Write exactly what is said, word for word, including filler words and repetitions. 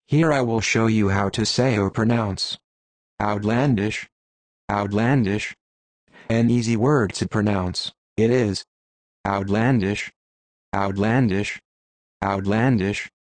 Here I will show you how to say or pronounce outlandish, outlandish. An easy word to pronounce. It is outlandish, outlandish, outlandish.